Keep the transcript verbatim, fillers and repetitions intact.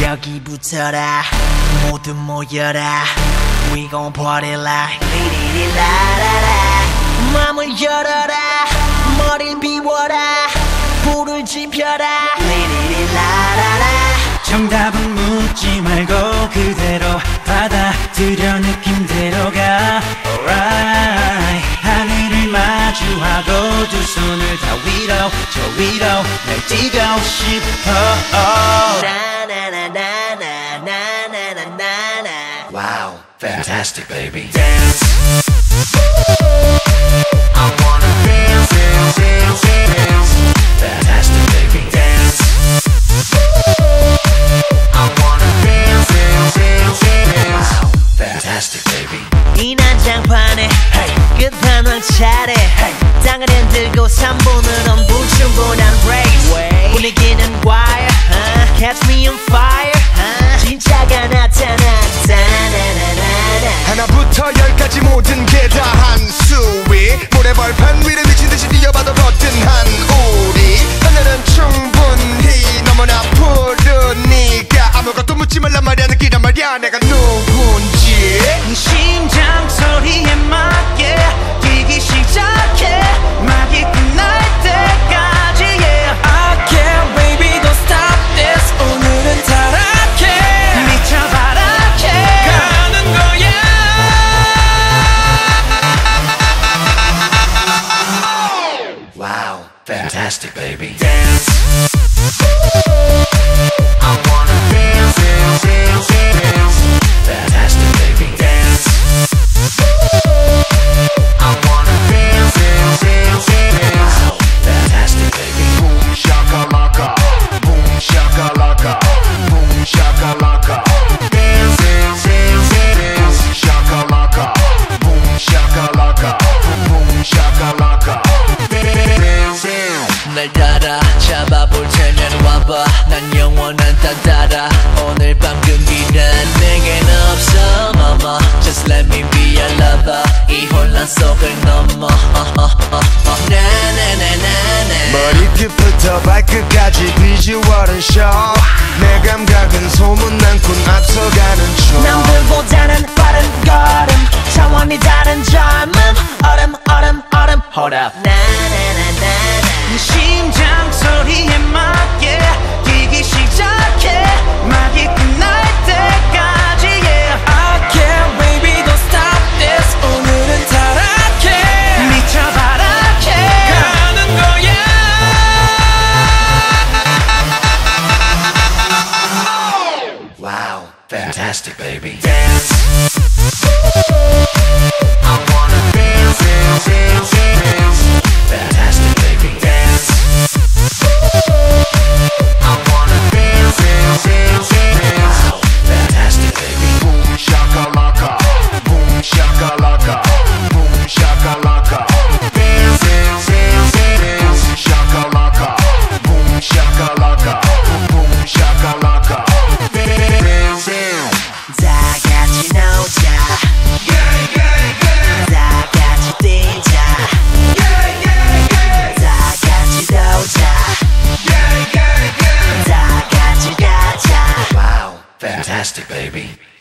여기 붙어라 모두 모여라 We gon' party like 리리리라라라 맘을 열어라 머리를 비워라 불을 지펴라 리리리라라라 정답은 묻지 말고 그대로 받아들여 느낌대로 가 Alright 하늘을 마주하고 두 손을 다 위로 저 위로 날 뛰고 싶어 나나나나나나나나나 Wow, fantastic baby Dance I wanna dance, dance, dance, dance Fantastic baby Dance I wanna dance, dance, dance, dance Wow, fantastic baby 이 난장판에 hey. 끝판왕 차례 hey. 땅을 흔들고 삼 분은 엄부충분한 race Way. 분위기는 wire uh. Catch me on fire uh. 진짜가 나타났다 하나부터 열까지 모든 게 다 한 수위 모래벌판 위를 미친듯이 뛰어봐도 거뜬한 우리 하늘은 충분히 너무나 푸르니까 아무것도 묻지 말란 말이야 느끼란 말이야 내가 누군지 심장 소리에 맞게 뛰기 시작해 막이 끝날 때까지 yeah I can't baby don't stop this 오늘은 타락해 미쳐바라게 가는 거야 Wow, fantastic baby Dance I wanna dance, dance, dance, dance Fantastic baby Dance I wanna dance, dance, dance, dance Wow, fantastic baby Boom shakalaka Boom shakalaka Boom shakalaka Dance, dance, dance, dance shakalaka Boom shakalaka Boom shakalaka Dance, dance 날 따라 잡아볼 테면 와봐 난 영원한 따따라 오늘 밤 금기란 내겐 없어 mama Just let me be your lover 이 혼란 속을 넘어 나나나나나 머리끝부터 발끝까지 비주얼은 show 내 감각은 소문난군 앞서가는 춤 남들보다는 빠른 걸음 차원이 다른 젊음 얼음 얼음 얼음 Hold up 나나나나나 심장 소리에 맞게 뛰기 시작해 막이 끝날 때까지 yeah I can't baby don't stop this 오늘은 타락해 미쳐바라게 가는 거야 Wow, fantastic baby Dance I wanna dance, dance, dance, dance Fantastic baby Dance I wanna dance, dance, dance, dance Wow, fantastic baby Boom shakalaka Boom shakalaka Boom shakalaka Dance, dance, dance, dance shakalaka Boom shakalaka Boom shakalaka Dance, dance 다 같이 놀자 다 같이 뛰자 다 같이 놀자 다 같이 가자 Wow, fantastic baby